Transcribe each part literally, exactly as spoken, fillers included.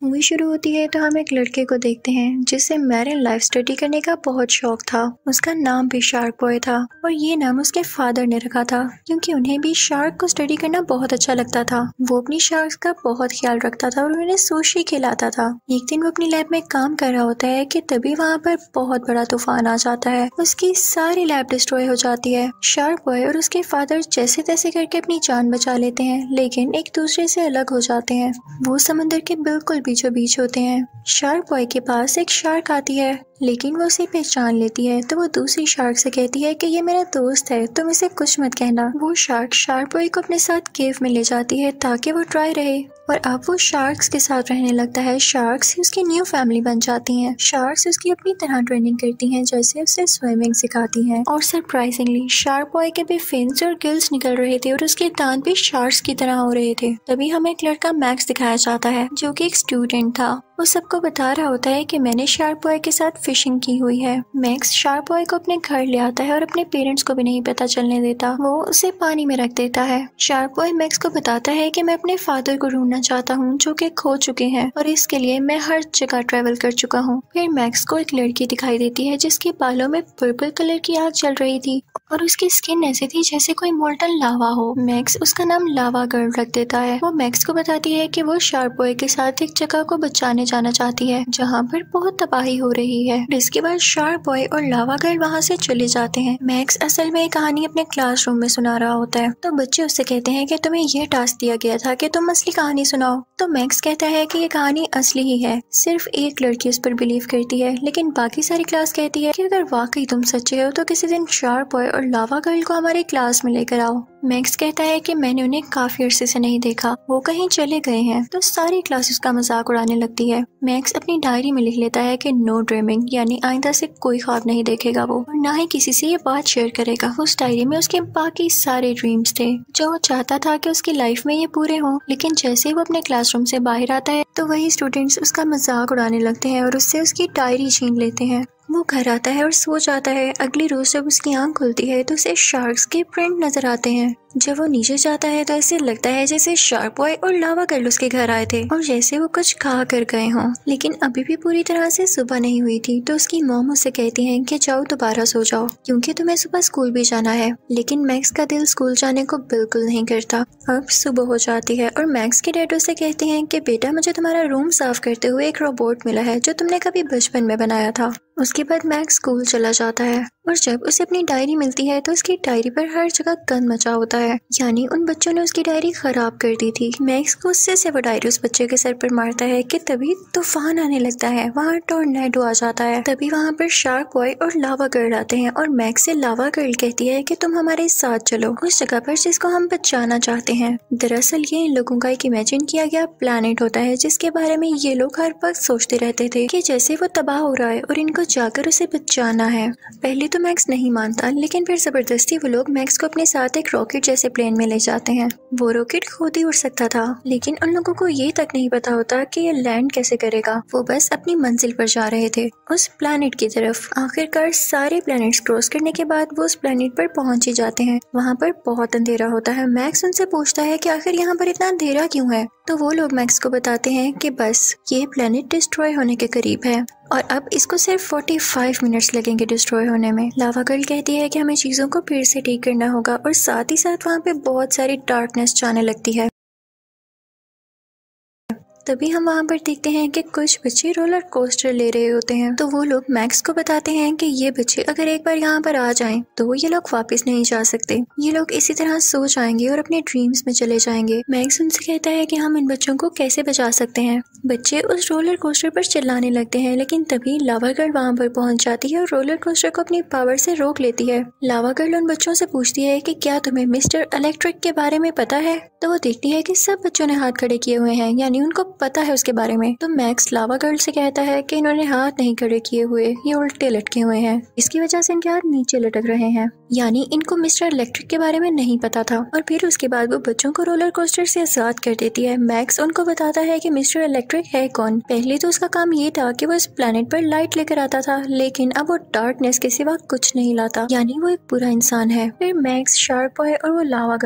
Movie शुरू होती है तो हम एक लड़के को देखते हैं जिसे मैरिन लाइफ स्टडी करने का बहुत शौक था। उसका नाम भी शार्क बॉय था और ये नाम उसके फादर ने रखा था क्योंकि उन्हें भी शार्क को स्टडी करना बहुत अच्छा लगता था। वो अपनी शार्क्स का बहुत ख्याल रखता था और उन्हें सुशी खिलाता था। एक दिन वो अपनी लैब में काम कर रहा होता है कि तभी वहाँ पर बहुत बड़ा तूफान आ जाता है। उसकी सारी लैब डिस्ट्रॉय हो जाती है। शार्क बॉय और उसके फादर जैसे तैसे करके अपनी जान बचा लेते हैं, लेकिन एक दूसरे से अलग हो जाते हैं। वो समंदर के बिल्कुल बीचों बीच होते हैं। शार्क बॉय के पास एक शार्क आती है, लेकिन वो उसे पहचान लेती है तो वो दूसरी शार्क से कहती है कि ये मेरा दोस्त है, तुम इसे कुछ मत कहना। वो शार्क शार्क बॉय को अपने साथ केव में ले जाती है ताकि वो ट्राई रहे और अब वो शार्क्स के साथ रहने लगता है। शार्क्स ही उसकी न्यू फैमिली बन जाती हैं। शार्क्स उसकी अपनी तरह ट्रेनिंग करती हैं, जैसे उसे स्विमिंग सिखाती हैं। और सरप्राइजिंगली शार्क बॉय के भी फिन्स और गिल्स निकल रहे थे और उसके दांत भी शार्क्स की तरह हो रहे थे। तभी हमें एक लड़का मैक्स दिखाया जाता है जो कि एक स्टूडेंट था। वो सबको बता रहा होता है कि मैंने शार्क बॉय के साथ फिशिंग की हुई है। मैक्स शार्क बॉय को अपने घर ले आता है और अपने पेरेंट्स को भी नहीं पता चलने देता। वो उसे पानी में रख देता है। शार्क बॉय मैक्स को बताता है कि मैं अपने फादर को ढूंढना चाहता हूँ जो कि खो चुके हैं और इसके लिए मैं हर जगह ट्रेवल कर चुका हूँ। फिर मैक्स को एक लड़की दिखाई देती है जिसके बालों में पर्पल कलर की आग चल रही थी और उसकी स्किन ऐसी थी जैसे कोई मोल्टन लावा हो। मैक्स उसका नाम लावा गर्ल रख देता है। वो मैक्स को बताती है कि वो शार्क बॉय के साथ एक जगह को बचाने जाना चाहती है जहाँ पर बहुत तबाही हो रही है। इसके बाद शार्क बॉय और लावा गर्ल वहाँ से चले जाते हैं। मैक्स असल में ये कहानी अपने क्लासरूम में सुना रहा होता है तो बच्चे उससे कहते हैं कि तुम्हें यह टास्क दिया गया था कि तुम असली कहानी सुनाओ। तो मैक्स कहता है कि ये कहानी असली ही है, सिर्फ एक लड़की उस पर बिलीव करती है, लेकिन बाकी सारी क्लास कहती है कि अगर वाकई तुम सच्चे हो तो किसी दिन शार्क बॉय और लावा गर्ल को हमारी क्लास में लेकर आओ। मैक्स कहता है कि मैंने उन्हें काफी अरसे से नहीं देखा, वो कहीं चले गए हैं। तो सारी क्लास उसका मजाक उड़ाने लगती है। मैक्स अपनी डायरी में लिख लेता है कि नो ड्रीमिंग, यानी आइंदा से कोई ख्वाब नहीं देखेगा वो और ना ही किसी से ये बात शेयर करेगा। उस डायरी में उसके बाकी सारे ड्रीम्स थे जो वो चाहता था कि उसकी लाइफ में ये पूरे हों, लेकिन जैसे वो अपने क्लासरूम से बाहर आता है तो वही स्टूडेंट्स उसका मजाक उड़ाने लगते हैं और उससे उसकी डायरी छीन लेते हैं। वो घर आता है और सो जाता है। अगली रोज जब उसकी आंख खुलती है तो उसे शार्क्स के प्रिंट नजर आते हैं। जब वो नीचे जाता है तो ऐसे लगता है जैसे शार्क बॉय और लावा गर्ल उसके घर आए थे और जैसे वो कुछ खा कर गए हों, लेकिन अभी भी पूरी तरह से सुबह नहीं हुई थी। तो उसकी मॉम उससे कहती हैं कि जाओ दोबारा सो जाओ क्योंकि तुम्हें सुबह स्कूल भी जाना है। लेकिन मैक्स का दिल स्कूल जाने को बिल्कुल नहीं करता। अब सुबह हो जाती है और मैक्स के डैड उसे कहते हैं कि बेटा मुझे तुम्हारा रूम साफ करते हुए एक रोबोट मिला है जो तुमने कभी बचपन में बनाया था। उसके बाद मैक्स स्कूल चला जाता है और जब उसे अपनी डायरी मिलती है तो उसकी डायरी पर हर जगह गंद मचा होता है, यानी उन बच्चों ने उसकी डायरी खराब कर दी थी। मैक्स गुस्से से वो डायरी उस बच्चे के सर पर मारता है कि तभी तूफान आने लगता है। वहाँ टोर्नेडो आ जाता है। तभी वहाँ पर शार्क बॉय और लावा गर्ल आते हैं और मैक्स से लावा गर्ल कहती है कि तुम हमारे साथ चलो उस जगह पर जिसको हम बचाना चाहते हैं। दरअसल ये इन लोगों का एक इमेजिन किया गया प्लेनेट होता है जिसके बारे में ये लोग हर वक्त सोचते रहते थे कि जैसे वो तबाह हो रहा है और इनको जाकर उसे बचाना है। पहले तो मैक्स नहीं मानता, लेकिन फिर जबरदस्ती वो लोग मैक्स को अपने साथ एक रॉकेट जैसे प्लेन में ले जाते हैं। वो रॉकेट खुद ही उड़ सकता था, लेकिन उन लोगों को ये तक नहीं पता होता कि ये लैंड कैसे करेगा। वो बस अपनी मंजिल पर जा रहे थे, उस प्लेनेट की तरफ। आखिरकार सारे प्लेनेट्स क्रॉस करने के बाद वो उस प्लेनेट पर पहुंच ही जाते हैं। वहाँ पर बहुत अंधेरा होता है। मैक्स उनसे पूछता है कि आखिर यहाँ पर इतना अंधेरा क्यों है। तो वो लोग मैक्स को बताते हैं कि बस ये प्लेनेट डिस्ट्रॉय होने के करीब है और अब इसको सिर्फ पैंतालीस मिनट्स लगेंगे डिस्ट्रॉय होने में। लावा गर्ल कहती है कि हमें चीजों को फिर से ठीक करना होगा और साथ ही साथ वहाँ पे बहुत सारी डार्कनेस जाने लगती है। तभी हम वहाँ पर देखते हैं कि कुछ बच्चे रोलर कोस्टर ले रहे होते हैं। तो वो लोग मैक्स को बताते हैं कि ये बच्चे अगर एक बार यहाँ पर आ जाएं तो ये लोग वापस नहीं जा सकते। ये लोग इसी तरह सो जाएंगे और अपने ड्रीम्स में चले जाएंगे। मैक्स उनसे कहता है कि हम इन बच्चों को कैसे बचा सकते हैं। बच्चे उस रोलर कोस्टर पर चिल्लाने लगते हैं, लेकिन तभी लावा गर्ल वहाँ पर पहुँच जाती है और रोलर कोस्टर को अपनी पावर से रोक लेती है। लावा गर्ल उन बच्चों से पूछती है कि क्या तुम्हें मिस्टर इलेक्ट्रिक के बारे में पता है। तो वो देखती है कि सब बच्चों ने हाथ खड़े किए हुए हैं, यानी उनको पता है उसके बारे में। तो मैक्स लावा गर्ल से कहता है कि इन्होंने हाथ नहीं खड़े किए हुए, ये उल्टे लटके हुए हैं, इसकी वजह से इनके हाथ नीचे लटक रहे हैं, यानी इनको मिस्टर इलेक्ट्रिक के बारे में नहीं पता था। और फिर उसके बाद वो बच्चों को रोलर कोस्टर से आजाद कर देती है। मैक्स उनको बताता है कि मिस्टर इलेक्ट्रिक है कौन। पहले तो उसका काम ये था कि वो इस प्लेनेट पर लाइट लेकर आता था, लेकिन अब वो डार्कनेस के सिवा कुछ नहीं लाता, यानी वो एक बुरा इंसान है। फिर मैक्स, शार्क बॉय और वो लावा गर्ल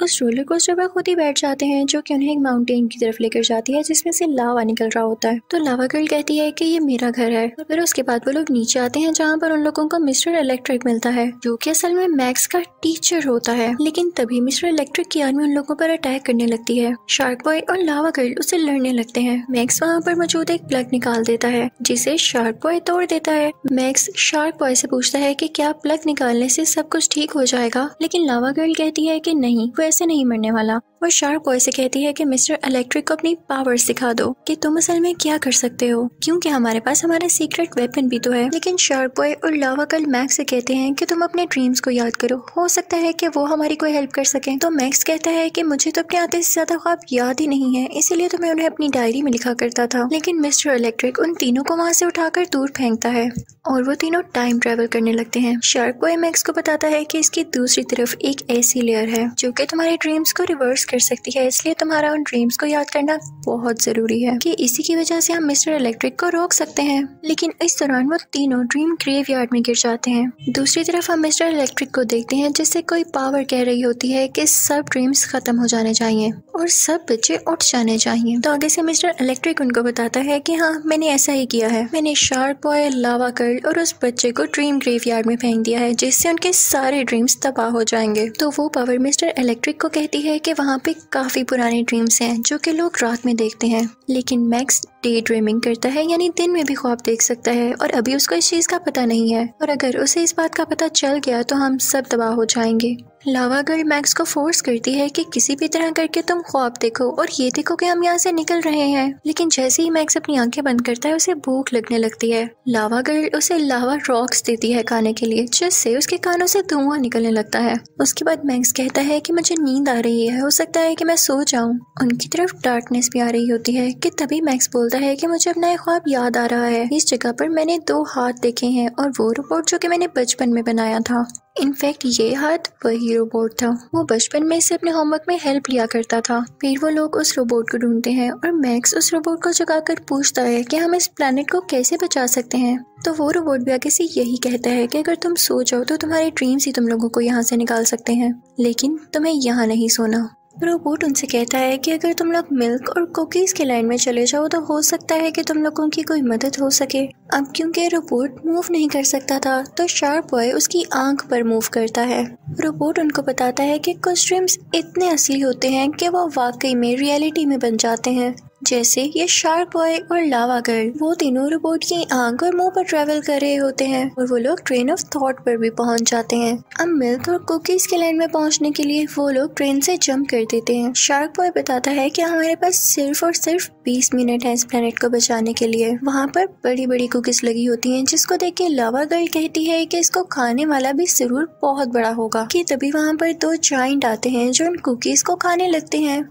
उस रोलर कोस्टर पर खुद ही बैठ जाते हैं, जो कि उन्हें एक माउंटेन की तरफ लेकर जाती है जिसमें से लावा निकल रहा होता है। तो लावा गर्ल कहती है कि ये मेरा घर है, और फिर उसके बाद वो लोग नीचे आते हैं जहाँ पर उन लोगों को मिस्टर इलेक्ट्रिक मिलता है, जो कि असल में मैक्स का टीचर होता है। लेकिन तभी मिस्टर इलेक्ट्रिक की आर्मी उन लोगों पर अटैक करने लगती है। शार्क बॉय और लावा गर्ल उससे लड़ने लगते हैं। मैक्स वहाँ पर मौजूद एक प्लग निकाल देता है जिसे शार्क बॉय तोड़ देता है। मैक्स शार्क बॉय से पूछता है कि क्या प्लग निकालने से सब कुछ ठीक हो जाएगा, लेकिन लावा गर्ल कहती है कि नहीं, वो ऐसे नहीं मरने वाला। वो शार्क बॉय से कहती है कि मिस्टर इलेक्ट्रिक को अपनी पावर सिखा दो कि तुम असल में क्या कर सकते हो, क्योंकि हमारे पास हमारा सीक्रेट वेपन भी तो है। लेकिन शार्क बॉय और लावा गर्ल मैक्स से कहते हैं कि तुम अपने ड्रीम्स को याद करो, हो सकता है कि वो हमारी कोई हेल्प कर सके। तो मैक्स कहता है कि मुझे तो अपने आधे से ज्यादा ख्वाब याद ही नहीं है, इसीलिए तो मैं उन्हें अपनी डायरी में लिखा करता था। लेकिन मिस्टर इलेक्ट्रिक उन तीनों को वहाँ से उठाकर दूर फेंकता है और वो तीनों टाइम ट्रेवल करने लगते हैं। शार्क बॉय मैक्स को बताता है कि इसकी दूसरी तरफ एक ऐसी लेयर है जो कि तुम्हारे ड्रीम्स को रिवर्स कर सकती है, इसलिए तुम्हारा उन ड्रीम्स को याद करना बहुत जरूरी है कि इसी की वजह से हम मिस्टर इलेक्ट्रिक को रोक सकते हैं। लेकिन इस दौरान वो तीनों ड्रीम ग्रेवयार्ड में गिर जाते हैं। दूसरी तरफ हम मिस्टर इलेक्ट्रिक को देखते हैं जिससे कोई पावर कह रही होती है कि सब ड्रीम्स खत्म हो जाने चाहिए और सब बच्चे उठ जाने चाहिए। तो आगे से मिस्टर इलेक्ट्रिक उनको बताता है कि हाँ, मैंने ऐसा ही किया है, मैंने शार्क बॉय, लावा गर्ल और उस बच्चे को ड्रीम ग्रेवयार्ड में फेंक दिया है जिससे उनके सारे ड्रीम्स तबाह हो जाएंगे। तो वो पावर मिस्टर इलेक्ट्रिक को कहती है कि वहाँ पे काफी पुराने ड्रीम्स हैं जो कि लोग रात में देखते हैं, लेकिन मैक्स डे ड्रीमिंग करता है, यानी दिन में भी ख्वाब देख सकता है, और अभी उसको इस चीज का पता नहीं है, और अगर उसे इस बात का पता चल गया तो हम सब तबाह हो जाएंगे। लावा गर्ल मैक्स को फोर्स करती है कि किसी भी तरह करके तुम ख्वाब देखो और ये देखो कि हम यहाँ से निकल रहे हैं। लेकिन जैसे ही मैक्स अपनी आंखें बंद करता है उसे भूख लगने लगती है। लावा गर्ल उसे लावा रॉक्स देती है खाने के लिए, जिससे उसके कानों से धुआं निकलने लगता है। उसके बाद मैक्स कहता है कि मुझे नींद आ रही है, हो सकता है कि मैं सो जाऊं। उनकी तरफ डार्कनेस भी आ रही होती है कि तभी मैक्स बोलता है कि मुझे अपना एक ख्वाब याद आ रहा है, इस जगह पर मैंने दो हाथ देखे हैं और वो रोबोट जो कि मैंने बचपन में बनाया था। इनफैक्ट ये हाथ वही रोबोट था, वो बचपन में से अपने होमवर्क में हेल्प लिया करता था। फिर वो लोग उस रोबोट को ढूंढते हैं और मैक्स उस रोबोट को जगाकर पूछता है कि हम इस प्लेनेट को कैसे बचा सकते हैं। तो वो रोबोट भी आगे से यही कहता है कि अगर तुम सो जाओ तो तुम्हारे ड्रीम्स ही तुम लोगों को यहाँ से निकाल सकते हैं, लेकिन तुम्हें यहाँ नहीं सोना। रोबोट उनसे कहता है कि अगर तुम लोग मिल्क और कुकीज के लाइन में चले जाओ तो हो सकता है कि तुम लोगों की कोई मदद हो सके। अब क्योंकि रोबोट मूव नहीं कर सकता था तो शार्क बॉय उसकी आंख पर मूव करता है। रोबोट उनको बताता है कि कुछ ड्रीम्स इतने असली होते हैं कि वो वाकई में रियलिटी में बन जाते हैं, जैसे ये शार्क बॉय और लावा गर्ल। वो तीनों रोबोट की आंख और मुंह पर ट्रेवल कर रहे होते हैं और वो लोग ट्रेन ऑफ थॉट पर भी पहुंच जाते हैं। अब मिल्क और कुकीज के लाइन में पहुंचने के लिए वो लोग ट्रेन से जंप कर देते हैं। शार्क बॉय बताता है कि हमारे पास सिर्फ और सिर्फ बीस मिनट है इस प्लेनेट को बचाने के लिए। वहाँ पर बड़ी बड़ी कुकीज लगी होती हैं, जिसको देख के लावा गर्ल कहती है कि इसको खाने वाला भी जरूर बहुत बड़ा होगा। कि तभी वहाँ पर दो जायंट आते हैं जो उन कुकीज को खाने लगते हैं।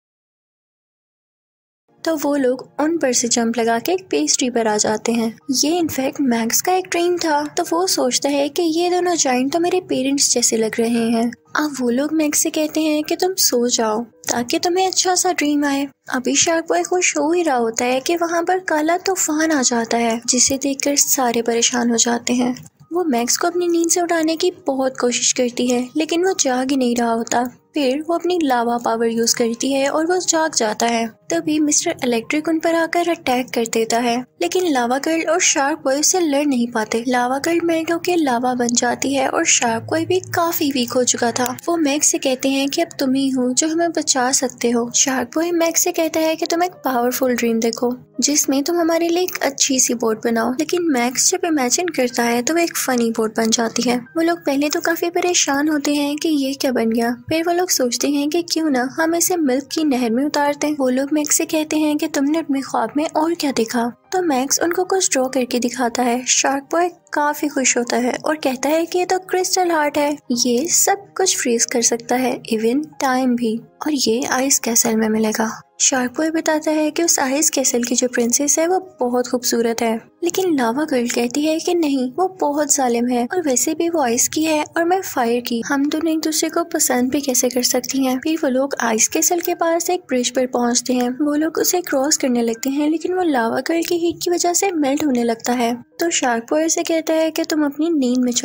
तो वो लोग उन पर से जंप लगा के एक पेस्ट्री पर आ जाते हैं। ये इनफैक्ट मैक्स का एक ड्रीम था, तो वो सोचता है कि ये दोनों जायंट तो मेरे पेरेंट्स जैसे लग रहे हैं। अब वो लोग मैक्स से कहते हैं कि तुम सो जाओ ताकि तुम्हें अच्छा सा ड्रीम आए। अभी शार्क बॉय खुश हो ही रहा होता है कि वहाँ पर काला तूफान आ जाता है, जिसे देखकर सारे परेशान हो जाते हैं। वो मैक्स को अपनी नींद से उठाने की बहुत कोशिश करती है, लेकिन वो जाग ही नहीं रहा होता। फिर वो अपनी लावा पावर यूज करती है और वो जाग जाता है। तभी मिस्टर इलेक्ट्रिक उन पर आकर अटैक कर देता है, लेकिन लावा गर्ल और शार्क बॉय उससे लड़ नहीं पाते। लावा गर्ल मेल्ट होकर लावा बन जाती है और शार्क बॉय भी काफी वीक हो चुका था। वो मैक्स से कहते हैं कि अब तुम ही हो जो हमें बचा सकते हो। शार्क बॉय मैक्स से कहता है कि तुम एक पावरफुल ड्रीम देखो जिसमें तुम हमारे लिए एक अच्छी सी बोट बनाओ। लेकिन मैक्स जब इमेजिन करता है तो वो एक फनी बोट बन जाती है। वो लोग पहले तो काफी परेशान होते हैं कि ये क्या बन गया, फिर वो लोग सोचते हैं कि क्यों ना हम इसे मिल्क की नहर में उतार दें। वो लोग मैक्स से कहते हैं कि तुमने अपने ख्वाब में और क्या देखा। तो मैक्स उनको कुछ ड्रॉ करके दिखाता है। शार्क बॉय काफी खुश होता है और कहता है कि ये तो क्रिस्टल हार्ट है, ये सब कुछ फ्रीज कर सकता है, इवन टाइम भी, और ये आइस कैसल में मिलेगा। शार्क बॉय बताता है कि उस आइस कैसल की जो प्रिंसेस है वो बहुत खूबसूरत है, लेकिन लावा गर्ल कहती है कि नहीं, वो बहुत जालिम है और वैसे भी वो आइस की है और मैं फायर की, हम दोनों एक दूसरे को पसंद भी कैसे कर सकती हैं। फिर वो लोग आइस कैसल के पास एक ब्रिज पर पहुंचते हैं। वो लोग उसे क्रॉस करने लगते हैं, लेकिन वो लावा गर्ल की हीट की वजह से मेल्ट होने लगता है। तो शार्क बॉय से कहता है कि तुम अपनी नींद में चलो,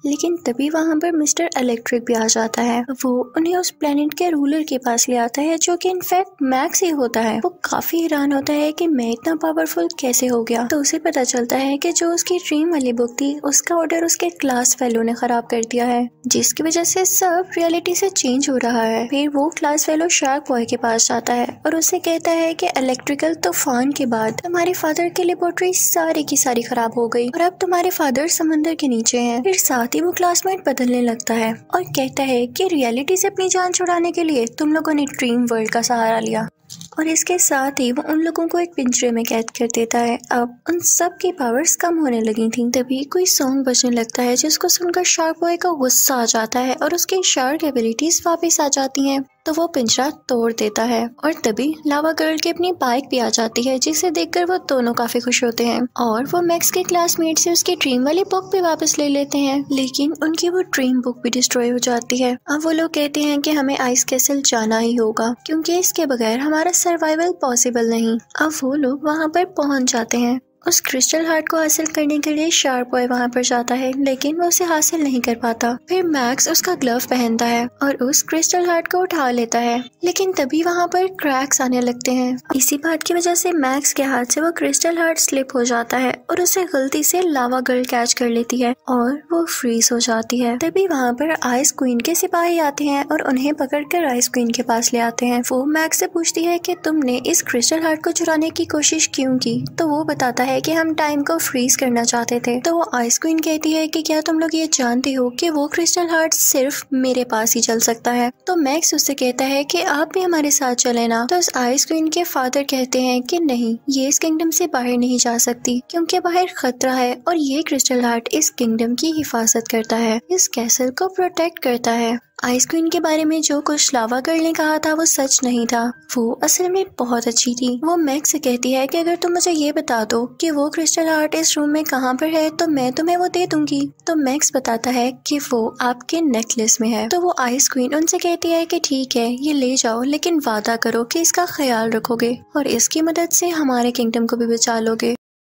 लेकिन तभी वहाँ पर मिस्टर इलेक्ट्रिक भी आ जाता है। वो उन्हें उस प्लेनेट के रूलर के पास ले आता है, जो कि इनफैक्ट मैक्स ही होता है। वो काफी हैरान होता है कि मैं इतना पावरफुल कैसे हो गया। तो उसे पता चलता है कि जो उसकी ड्रीम वाली बुक थी उसका ऑर्डर उसके क्लास फेलो ने खराब कर दिया है, जिसकी वजह से सब रियलिटी से चेंज हो रहा है। फिर वो क्लास फेलो शार्क बॉय के पास जाता है और उसे कहता है कि इलेक्ट्रिकल तूफान के बाद तुम्हारे फादर की लेबोरेटरी सारी की सारी खराब हो गई और अब तुम्हारे फादर समंदर के नीचे हैं। फिर साथ ही वो क्लासमेट बदलने लगता है और कहता है कि रियलिटी से अपनी जान छुड़ाने के लिए तुम लोगों ने ड्रीम वर्ल्ड का सहारा लिया, और इसके साथ ही वो उन लोगों को एक पिंजरे में कैद कर देता है। अब उन सब की पावर्स कम होने लगी थी। तभी कोई सॉन्ग बजने लगता है जिसको सुनकर शार्क बॉय का गुस्सा आ जाता है और उसकी शार्क एबिलिटीज वापस आ जाती हैं। तो वो पिंजरा तोड़ देता है और तभी लावा गर्ल की अपनी बाइक भी आ जाती है, जिसे देखकर वो दोनों काफी खुश होते हैं और वो मैक्स के क्लासमेट से उसकी ड्रीम वाली बुक भी वापस ले लेते हैं। लेकिन उनकी वो ड्रीम बुक भी डिस्ट्रॉय हो जाती है। अब वो लोग कहते हैं कि हमें आइस कैसल जाना ही होगा क्योंकि इसके बगैर हमारा सर्वाइवल पॉसिबल नहीं। अब वो लोग वहाँ पर पहुँच जाते हैं। उस क्रिस्टल हार्ट को हासिल करने के लिए शार्क बॉय वहाँ पर जाता है, लेकिन वो उसे हासिल नहीं कर पाता। फिर मैक्स उसका ग्लव पहनता है और उस क्रिस्टल हार्ट को उठा लेता है, लेकिन तभी वहाँ पर क्रैक्स आने लगते हैं। इसी बात की वजह से मैक्स के हाथ से वो क्रिस्टल हार्ट स्लिप हो जाता है और उसे गलती से लावा गर्ल कैच कर लेती है और वो फ्रीज हो जाती है। तभी वहाँ पर आइस क्वीन के सिपाही आते हैं और उन्हें पकड़कर आइस क्वीन के पास ले आते हैं। वो मैक्स से पूछती है कि तुमने इस क्रिस्टल हार्ट को चुराने की कोशिश क्यों की। तो वो बताता है कि हम टाइम को फ्रीज करना चाहते थे। तो वो आइस क्वीन कहती है कि क्या तुम लोग ये जानते हो कि वो क्रिस्टल हार्ट सिर्फ मेरे पास ही चल सकता है। तो मैक्स उससे कहता है कि आप भी हमारे साथ चले ना। तो उस आइस क्वीन के फादर कहते हैं कि नहीं, ये इस किंगडम से बाहर नहीं जा सकती क्योंकि बाहर खतरा है और ये क्रिस्टल हार्ट इस किंगडम की हिफाजत करता है, इस कैसल को प्रोटेक्ट करता है। आइस क्वीन के बारे में जो कुछ लावा गर्ल ने कहा था वो सच नहीं था, वो असल में बहुत अच्छी थी। वो मैक्स से कहती है कि अगर तुम मुझे ये बता दो कि वो क्रिस्टल हार्ट इस रूम में कहाँ पर है तो मैं तुम्हें वो दे दूंगी। तो मैक्स बताता है कि वो आपके नेकलेस में है। तो वो आइस क्वीन उनसे कहती है कि ठीक है, ये ले जाओ, लेकिन वादा करो कि इसका ख्याल रखोगे और इसकी मदद से हमारे किंगडम को भी बचा लोगे।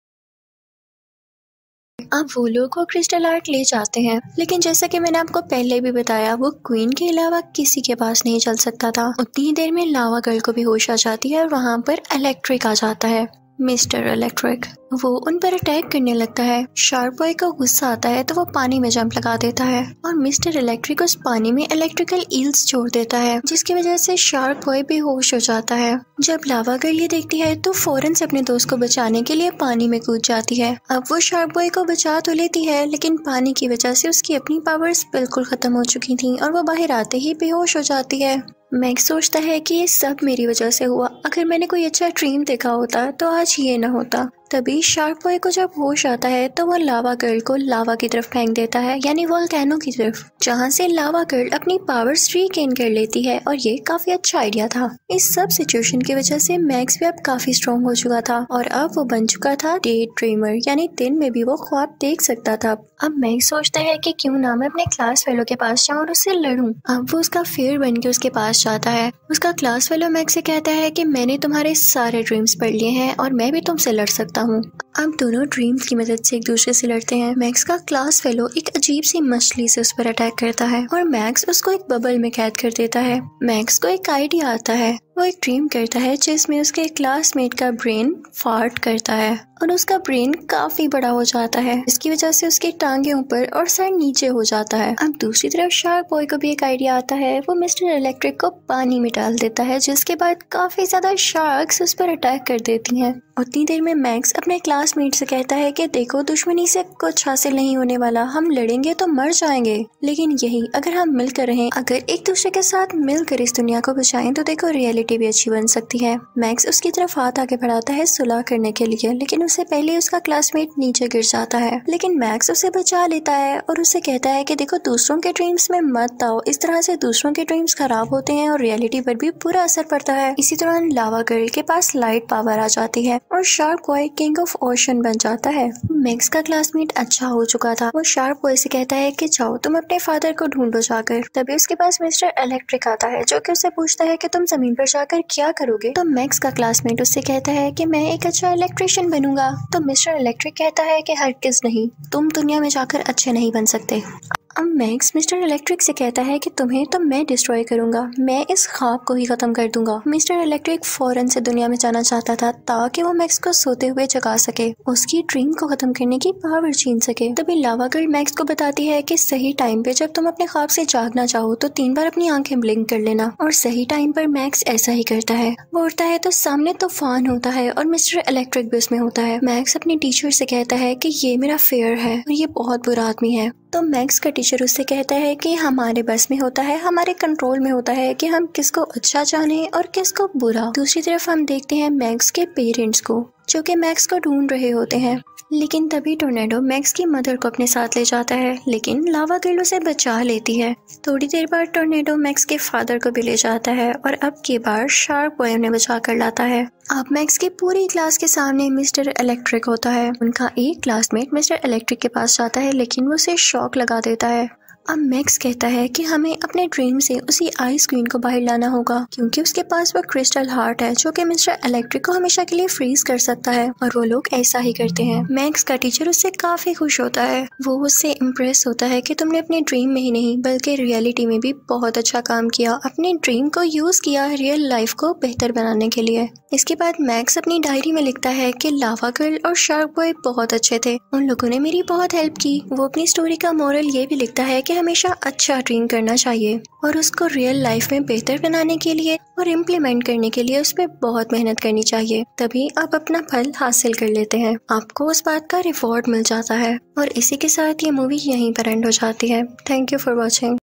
अब वो लोग वो क्रिस्टल हार्ट ले जाते हैं, लेकिन जैसा कि मैंने आपको पहले भी बताया वो क्वीन के अलावा किसी के पास नहीं चल सकता था। उतनी ही देर में लावा गर्ल को भी होश आ जाती है और वहाँ पर इलेक्ट्रिक आ जाता है। मिस्टर इलेक्ट्रिक वो उन पर अटैक करने लगता है। शार्क बॉय को गुस्सा आता है तो वो पानी में जंप लगा देता है और मिस्टर इलेक्ट्रिक उस पानी में इलेक्ट्रिकल ईल्स छोड़ देता है, जिसकी वजह से शार्क बॉय बेहोश हो जाता है। जब लावा गर्ल ये देखती है तो फौरन से अपने दोस्त को बचाने के लिए पानी में कूद जाती है। अब वो शार्क बॉय को बचा तो लेती है, लेकिन पानी की वजह से उसकी अपनी पावर्स बिल्कुल खत्म हो चुकी थी और वो बाहर आते ही बेहोश हो जाती है। मैक्स सोचता है कि ये सब मेरी वजह से हुआ, अगर मैंने कोई अच्छा ड्रीम देखा होता तो आज ये ना होता। तभी शार्क बॉय को जब होश आता है तो वो लावा गर्ल को लावा की तरफ फेंक देता है, यानी वोल्केनो की तरफ, जहाँ से लावा गर्ल अपनी पावर्स रीगेन कर लेती है और ये काफी अच्छा आइडिया था। इस सब सिचुएशन की वजह से मैक्स भी अब काफी स्ट्रॉन्ग हो चुका था और अब वो बन चुका था डे ड्रीमर, यानी दिन में भी वो ख्वाब देख सकता था। अब मैक्स सोचता है कि क्यों ना मैं अपने क्लास फेलो के पास जाऊँ और उससे लड़ूं। अब वो उसका फेयर बन के उसके पास जाता है। उसका क्लास फेलो मैक्स से कहता है कि मैंने तुम्हारे सारे ड्रीम्स पढ़ लिए हैं और मैं भी तुमसे लड़ सकता हूँ। अब दोनों ड्रीम्स की मदद से एक दूसरे से लड़ते हैं। मैक्स का क्लास फेलो एक अजीब सी मछली से उस पर अटैक करता है और मैक्स उसको एक बबल में कैद कर देता है। मैक्स को एक आइडिया आता है, वो एक ड्रीम करता है जिसमें उसके क्लासमेट का ब्रेन फार्ट करता है और उसका ब्रेन काफी बड़ा हो जाता है, इसकी वजह से उसकी टांगे ऊपर और सर नीचे हो जाता है। अब दूसरी तरफ शार्क बॉय को भी एक आइडिया आता है, वो मिस्टर इलेक्ट्रिक को पानी में डाल देता है, जिसके बाद काफी ज्यादा शार्क्स उस पर अटैक कर देती हैं। उतनी देर में मैक्स अपने क्लासमेट से कहता है कि देखो, दुश्मनी से कुछ हासिल नहीं होने वाला, हम लड़ेंगे तो मर जाएंगे, लेकिन यही अगर हम मिलकर रहें, अगर एक दूसरे के साथ मिलकर इस दुनिया को बचाएं तो देखो रियलिटी भी अच्छी बन सकती है। मैक्स उसकी तरफ हाथ आगे बढ़ाता है सुलह करने के लिए, लेकिन उससे पहले उसका क्लासमेट नीचे गिर जाता है, लेकिन मैक्स उसे बचा लेता है और उसे कहता है कि देखो, दूसरों के ड्रीम्स में मत आओ, इस तरह से दूसरों के ड्रीम्स खराब होते हैं और रियलिटी पर भी बुरा असर पड़ता है। इसी दौरान लावा गर्ल के पास लाइट पावर आ जाती है और shark boy king of ocean बन जाता है। मैक्स का क्लासमेट अच्छा हो चुका था। वो शार्क बॉय से कहता है कि जाओ तुम अपने फादर को ढूंढो जाकर। तभी उसके पास मिस्टर इलेक्ट्रिक आता है, जो कि उससे पूछता है कि तुम जमीन पर जाकर क्या करोगे। तो मैक्स का क्लासमेट उससे कहता है कि मैं एक अच्छा इलेक्ट्रिशियन बनूंगा। तो मिस्टर इलेक्ट्रिक कहता है कि हरगिज़ नहीं, तुम दुनिया में जाकर अच्छे नहीं बन सकते। अब मैक्स मिस्टर इलेक्ट्रिक से कहता है कि तुम्हें तो मैं डिस्ट्रॉय करूंगा, मैं इस ख्वाब को ही खत्म कर दूंगा। मिस्टर इलेक्ट्रिक फौरन से दुनिया में जाना चाहता था ताकि वो मैक्स को सोते हुए जगा सके, उसकी ड्रीम को खत्म करने की पावर छीन सके। तभी लावा गर्ल मैक्स को बताती है कि सही टाइम पे जब तुम अपने ख्वाब से जागना चाहो तो तीन बार अपनी आंखें ब्लिंक कर लेना। और सही टाइम पर मैक्स ऐसा ही करता है। वो उठता है तो सामने तूफान होता है और मिस्टर इलेक्ट्रिक भी उसमें होता है। मैक्स अपनी टीचर से कहता है कि ये मेरा फेयर है और ये बहुत बुरा आदमी है। तो मैक्स का टीचर उससे कहता है कि हमारे बस में होता है, हमारे कंट्रोल में होता है कि हम किसको अच्छा जाने और किसको बुरा। दूसरी तरफ हम देखते हैं मैक्स के पेरेंट्स को जो कि मैक्स को ढूंढ रहे होते हैं। लेकिन तभी टोर्नेडो मैक्स की मदर को अपने साथ ले जाता है, लेकिन लावा गर्ल उसे बचा लेती है। थोड़ी देर बाद टोर्नेडो मैक्स के फादर को भी ले जाता है और अब की बार शार्क बॉय उन्हें बचा कर लाता है। अब मैक्स की पूरी क्लास के सामने मिस्टर इलेक्ट्रिक होता है। उनका एक क्लासमेट मिस्टर इलेक्ट्रिक के पास जाता है लेकिन वो उसे शॉक लगा देता है। अब मैक्स कहता है कि हमें अपने ड्रीम से उसी आइस क्वीन को बाहर लाना होगा क्योंकि उसके पास वो क्रिस्टल हार्ट है जो कि मिस्टर इलेक्ट्रिक को हमेशा के लिए फ्रीज कर सकता है। और वो लोग ऐसा ही करते हैं। मैक्स का टीचर उससे काफी खुश होता है। वो उससे इम्प्रेस होता है कि तुमने अपने ड्रीम में ही नहीं बल्कि रियलिटी में भी बहुत अच्छा काम किया, अपने ड्रीम को यूज किया रियल लाइफ को बेहतर बनाने के लिए। इसके बाद मैक्स अपनी डायरी में लिखता है कि लावा गर्ल और शार्क बॉय बहुत अच्छे थे, उन लोगों ने मेरी बहुत हेल्प की। वो अपनी स्टोरी का मोरल ये भी लिखता है कि हमेशा अच्छा ड्रीम करना चाहिए और उसको रियल लाइफ में बेहतर बनाने के लिए और इम्प्लीमेंट करने के लिए उस पर बहुत मेहनत करनी चाहिए, तभी आप अपना फल हासिल कर लेते हैं, आपको उस बात का रिवॉर्ड मिल जाता है। और इसी के साथ ये मूवी यहीं पर एंड हो जाती है। Thank you for watching.